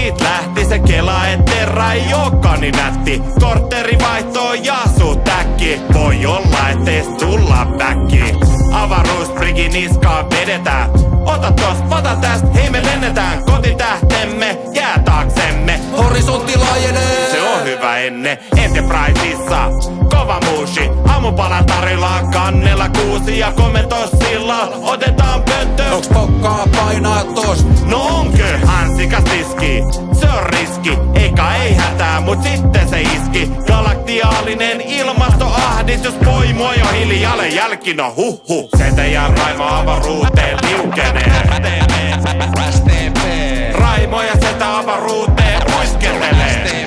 Siit lähti se kela, et terra ei ookaan niin nätti. Kortteri vaihtoo ja suut äkki. Voi olla ettei tulla backi. Avaruusprigi niskaan vedetään. Ota tosta, ota tästä, hei me lennetään. Kotitähtemme jää taaksemme. Horisontti laajenee. Se on hyvä enne Enterpriseissa. Kova muusi, aamupala tarjolla. Kannella kuusi ja komentossilla. Otetaan pönttö. Onks pokkaa painaa tosta? No onkö? Hansikas tiski. Se on riski. Eikä ei hätää, mut sitten se iski. Galaktiaalinen ilmastoahdistus. Poimua jo hiljalle jälki, no huhhuh. Setä ja Raimo avaruuteen liukenee. STP. Raimo ja setä avaruuteen uiskentelee.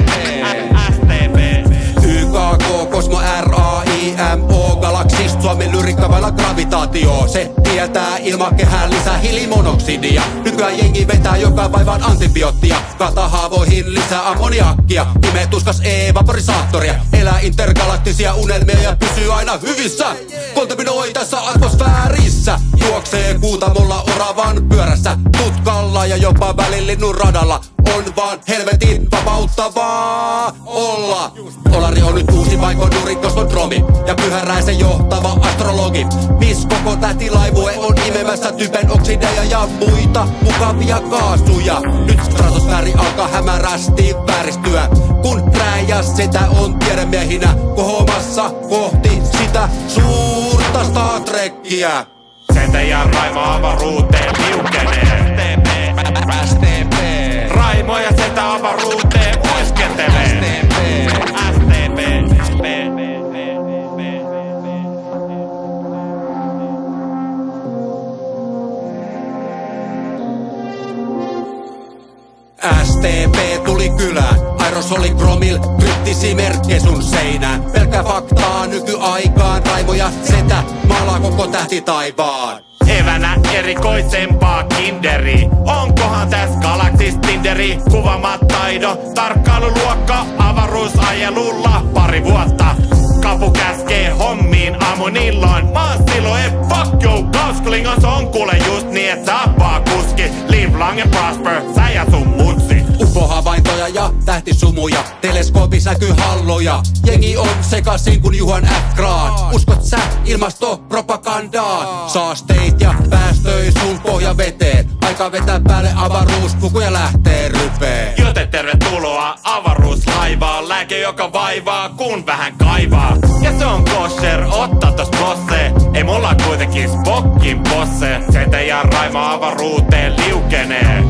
YKK, Kosmo, RAIMO, galaksista Suomen lyrikka vailla gravitaatio. Se tietää ilmakehään lisää hiilimonoksidia. Nykyään jengi vetää joka päivän antibioottia. Katahaavoihin lisää ammoniakkia. Ime tuskas evaporisaattoria. Elää intergalaktisia unelmia ja pysyy aina hyvissä. Kontaminoi tässä atmosfäärissä. Juoksee kuutamolla oravan pyörässä. Tutkalla ja jopa välilinnun radalla. On vaan helvetin vapauttavaa olla. Olari on nyt uusi vaikonuri kosmodromi ja Pyhäräisen johtava astrologi. Miss koko tähtilaivue on imemässä typen oksideja ja muita mukavia kaasuja. Nyt stratosfääri alkaa hämärästi vääristyä, kun Räjä setä on tiedemiehinä kohomassa kohti sitä suurta Star Trekkiä. Setä ja Raimo avaruuteen liukenee. STP. Raimo ja setä avaruuteen uiskentelee. STP tuli kylään, aerosolikromil, kryptisi merkke sun seinään. Pelkkä faktaa nykyaikaan, Raimo ja setä maalaa koko tähti taivaan. Evänä erikoisempaa kinderi. Onkohan täs galaksis Tinderi? Kuvamat taido, tarkkailuluokka, avaruusajelulla pari vuotta. Kapu käskee hommiin aamun illoin. Mä oon silloin fuck you, Gausklingon on kuule just niin et saapaa kuski. Live long and prosper, sä ja sun mutsi. UFO-havaintoja ja tähtisumuja, teleskoopissa näkyy halloja. Jengi on sekasin kuin Juhan F. Graan. Uskot sä ilmastopropagandaan? Saasteit ja päästöi sun pohjaveteen. Aika vetää päälle avaruuspuku ja lähtee rypeen. Joten tervetuloa avaruuslaivaan. Lääke joka vaivaa, kun vähän kaivaa. Ja se on kosher, otta tos bosse. Ei mulla kuitenkin Spockin bosse. Setä ja Raimo avaruuteen liukenee.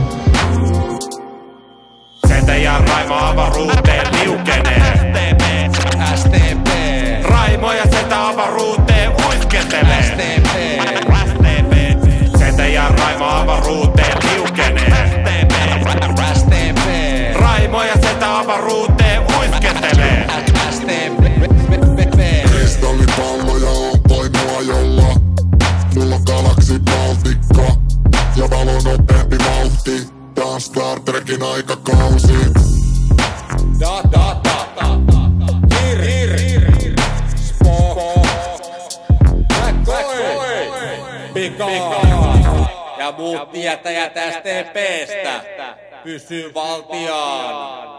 Setä ja Raimo avaruuteen liukenee. STP. Raimo ja setä avaruuteen uiskentelee. STP. Setä ja Raimo avaruuteen liukenee. STP. Raimo ja setä avaruuteen uiskentelee. Kristallipalloja on voimua jolla mulla on galaksivaltikka ja valon nopeampi vauhti. Tää on Star Trekin aikakausi. Ja muut tietäjät STP:stä pysyy valtiaan.